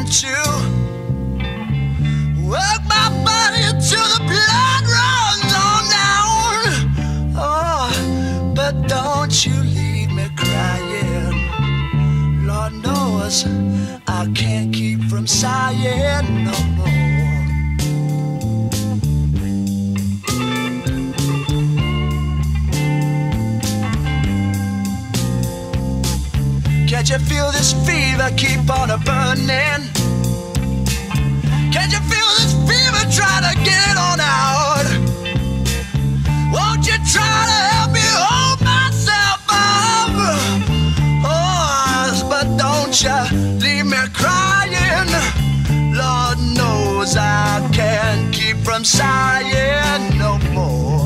to work my body till the blood runs on down. Oh, but don't you leave me crying. Lord knows I can't keep from sighing no more. Can't you feel this fever keep on a burning? Can't you feel this fever try to get it on out? Won't you try to help me hold myself up? Oh, but don't you leave me crying. Lord knows I can't keep from sighing no more.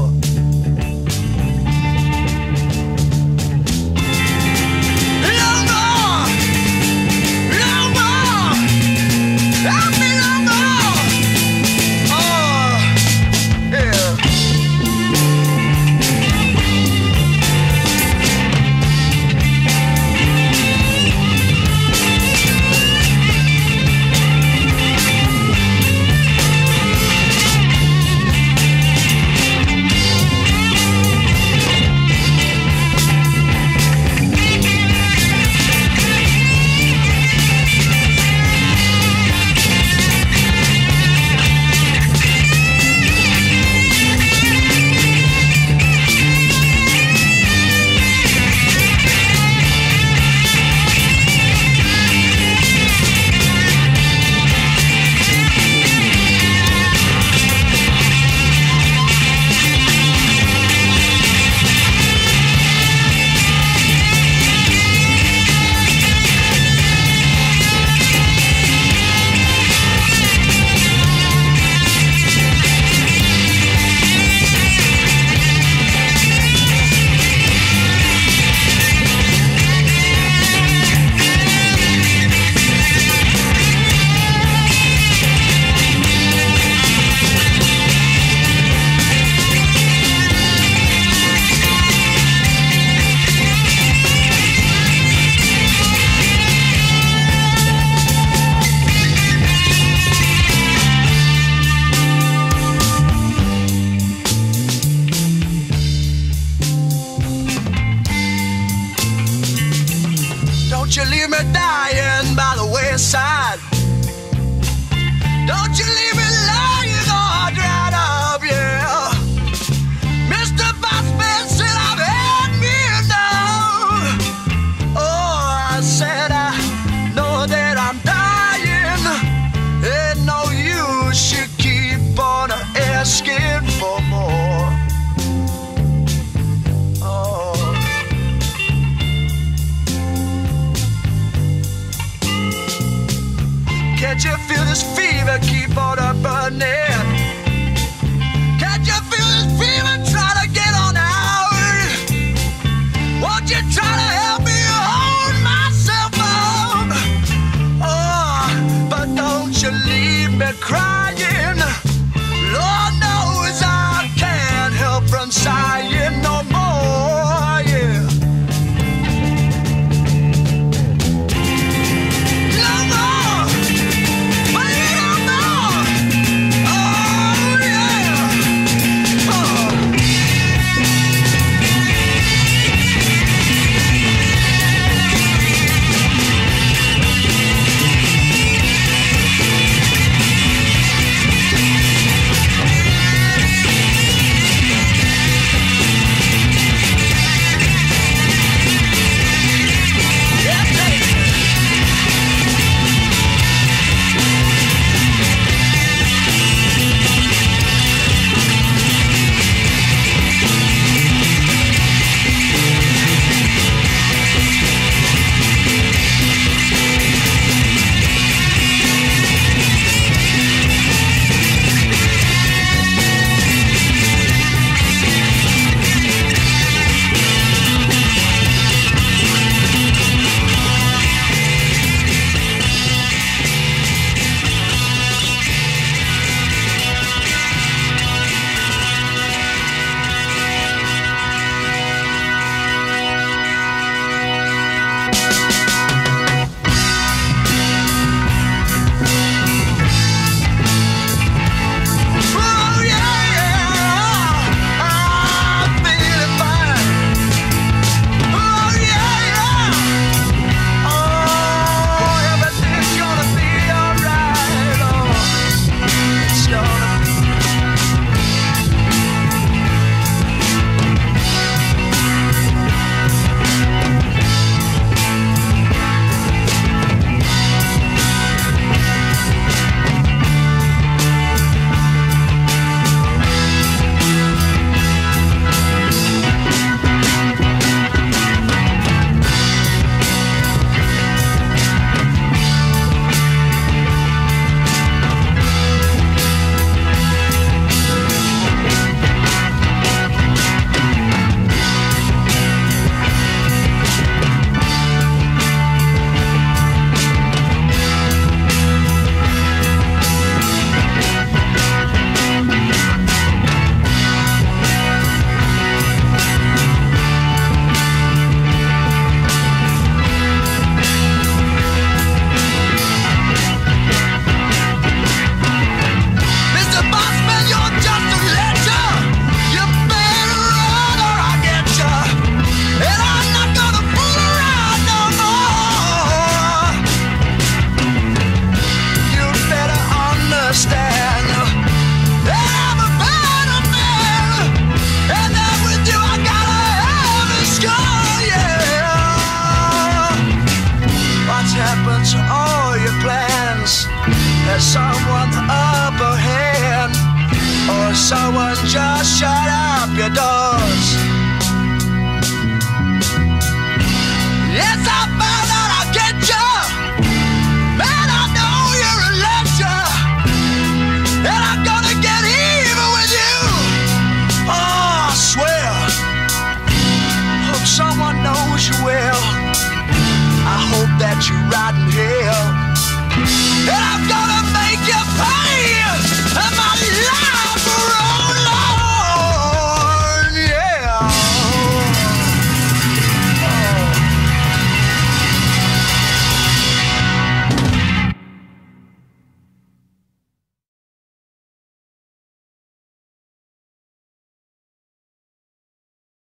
Don't you leave me dying by the wayside. Don't you leave me lying all dried up, yeah. Mr. Bossman said I've had me enough. Oh, I said I know that I'm dying. Ain't no use you keep on asking for more. Can't you feel this fever keep on a burning? Can't you feel this fever try to get on out? Won't you try to help me hold myself up? Oh, but don't you leave me crying. Lord knows I can't help from sighing no more, yeah. someone